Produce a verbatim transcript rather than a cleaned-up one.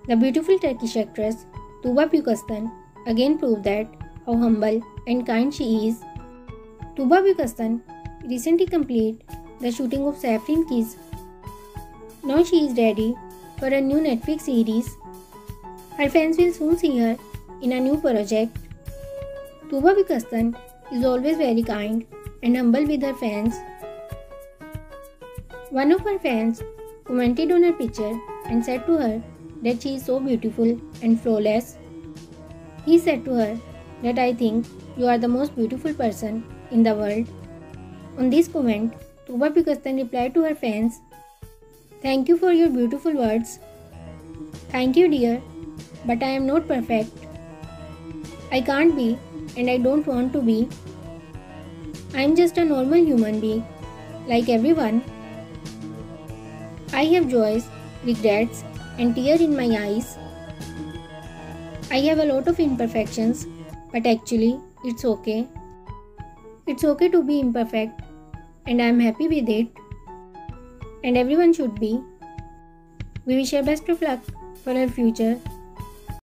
The beautiful Turkish actress Tuba Büyükaslan again proved that how humble and kind she is. Tuba Büyükaslan recently completed the shooting of Saffron Kiss. Now she is ready for a new Netflix series. Her fans will soon see her in a new project. Tuba Büyükaslan is always very kind and humble with her fans. One of her fans commented on her picture and said to her that she is so beautiful and flawless. He said to her that I think you are the most beautiful person in the world. On this comment, Tuba Büyükaslan replied to her fans, "Thank you for your beautiful words. Thank you dear, but I am not perfect. I can't be and I don't want to be. I am just a normal human being, like everyone. I have joys, regrets, and tears in my eyes. I have a lot of imperfections, but actually, it's okay. It's okay to be imperfect, and I am happy with it. And everyone should be. We wish her best of luck for her future